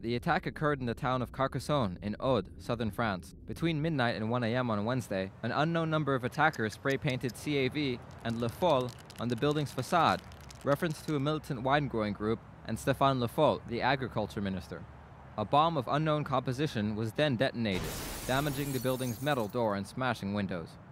The attack occurred in the town of Carcassonne in Aude, southern France. Between midnight and 1 a.m. on Wednesday, an unknown number of attackers spray-painted CAV and Le Foll on the building's facade, reference to a militant wine-growing group, and Stéphane Le Foll, the agriculture minister. A bomb of unknown composition was then detonated, damaging the building's metal door and smashing windows.